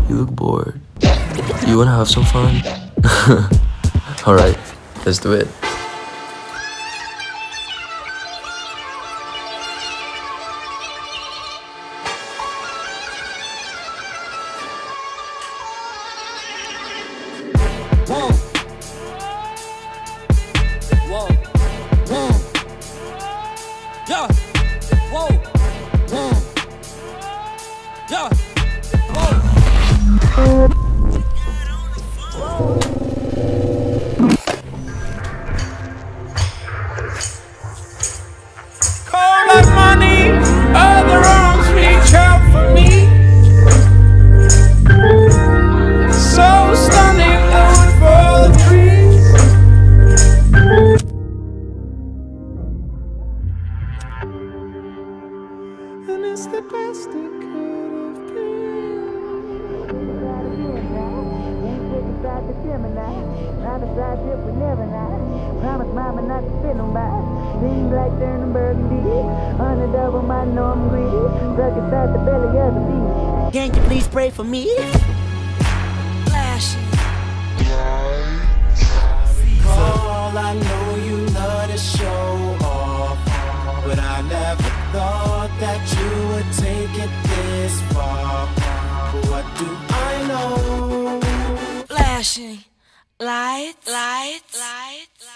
You look bored. You wanna have some fun? Alright, let's do it. Whoa. Whoa. Whoa. Yeah. Whoa. Whoa. Yeah. Whoa. Cold like money, other arms reach out for me. So stunning, wood for the trees. And it's the best it could have been. Promise mama not to spit on by. Seems like turning burgundy. On the double, I know I'm greedy. Stuck inside the belly of the beast. Can't you please pray for me? Flashing. All I know you love to show off, but I never thought that you would take it this far. What do I know? Flashing. Lights.